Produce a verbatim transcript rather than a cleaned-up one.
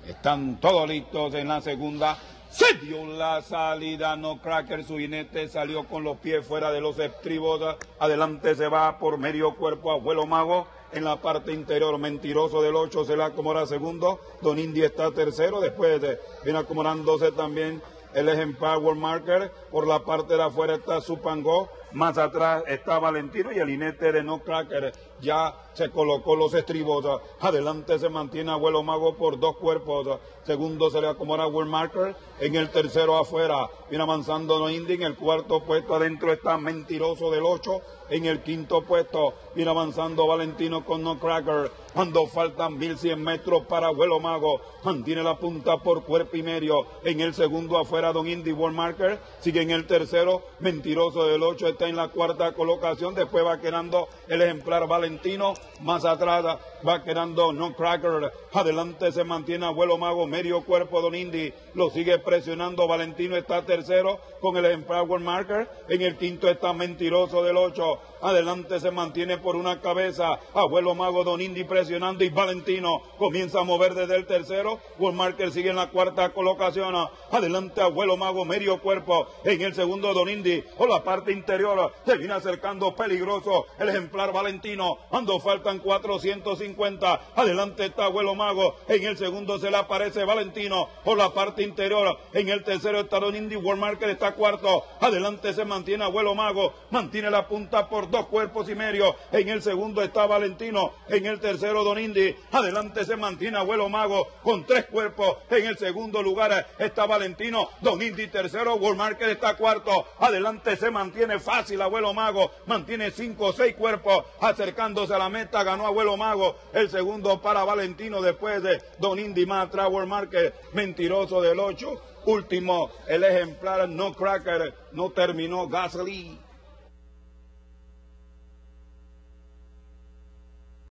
Están todos listos en la segunda. Se dio la salida, No Cracker, su jinete salió con los pies fuera de los estribos. Adelante se va por medio cuerpo Abuelo Mago. En la parte interior, Mentiroso del ocho se le acomoda segundo. Don Indy está tercero. Después de, viene acomodándose también el ejemplar World Marker. Por la parte de afuera está Supangó. Más atrás está Valentino y el jinete de No Cracker ya se colocó los estribos. Adelante se mantiene Abuelo Mago por dos cuerpos. Segundo se le acomoda World Marker. En el tercero afuera viene avanzando No Indy. En el cuarto puesto adentro está Mentiroso del ocho. En el quinto puesto viene avanzando Valentino con No Cracker. Cuando faltan mil cien metros para Abuelo Mago, mantiene la punta por cuerpo y medio. En el segundo afuera Don Indy World Marker. Sigue en el tercero Mentiroso del ocho. Está en la cuarta colocación. Después va quedando el ejemplar Valentino. Más atrás va quedando No Cracker. Adelante se mantiene Abuelo Mago. Medio cuerpo Don Indy. Lo sigue presionando. Valentino está tercero con el ejemplar World Marker. En el quinto está Mentiroso del ocho. Adelante se mantiene por una cabeza Abuelo Mago, Don Indy presionando y Valentino comienza a mover desde el tercero. World Marker sigue en la cuarta colocación. Adelante Abuelo Mago, medio cuerpo. En el segundo Don Indy por la parte interior. Se viene acercando peligroso el ejemplar Valentino. Cuando faltan cuatrocientos cincuenta. Adelante está Abuelo Mago. En el segundo se le aparece Valentino por la parte interior. En el tercero está Don Indy. World Marker está cuarto. Adelante se mantiene Abuelo Mago. Mantiene la punta por dos cuerpos y medio. En el segundo está Valentino. En el tercero Don Indy. Adelante se mantiene Abuelo Mago con tres cuerpos. En el segundo lugar está Valentino. Don Indy tercero. World Marker está cuarto. Adelante se mantiene fácil Abuelo Mago. Mantiene cinco o seis cuerpos. Acercándose a la meta. Ganó Abuelo Mago. El segundo para Valentino. Después de Don Indy más atrás World Marker. Mentiroso del ocho. Último el ejemplar No Cracker. No terminó Gasly.